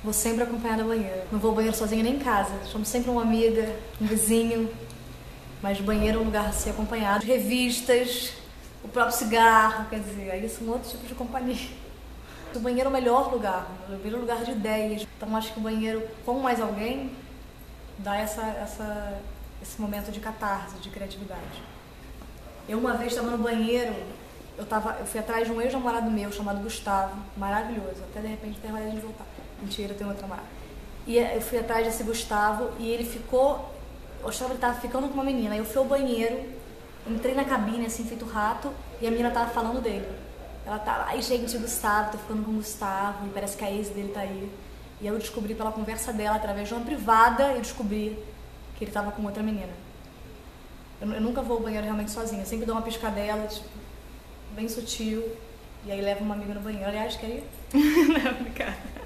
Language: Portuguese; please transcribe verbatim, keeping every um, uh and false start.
Vou sempre acompanhada ao banheiro. Não vou ao banheiro sozinha nem em casa. Chamo sempre uma amiga, um vizinho. Mas banheiro é um lugar a ser acompanhado. Revistas, o próprio cigarro, quer dizer, aí são outros tipos de companhia. O banheiro é o melhor lugar, o melhor lugar de ideias. Então acho que o banheiro, com mais alguém, dá essa, essa, esse momento de catarse, de criatividade. Eu uma vez estava no banheiro, eu, tava, eu fui atrás de um ex-namorado meu chamado Gustavo, maravilhoso, até de repente tem vontade de voltar. Mentira, tem outro namorado. E eu fui atrás desse Gustavo e ele ficou, eu achava que ele estava ficando com uma menina. Eu fui ao banheiro, entrei na cabine assim, feito rato, e a menina estava falando dele. Ela tava, ai gente, Gustavo, tô ficando com o Gustavo, e parece que a ex dele tá aí. E eu descobri pela conversa dela, através de uma privada, eu descobri que ele tava com outra menina. Eu, eu nunca vou ao banheiro realmente sozinha, eu sempre dou uma piscadela, tipo, bem sutil, e aí levo uma amiga no banheiro. Aliás, quer ir? Não, obrigada.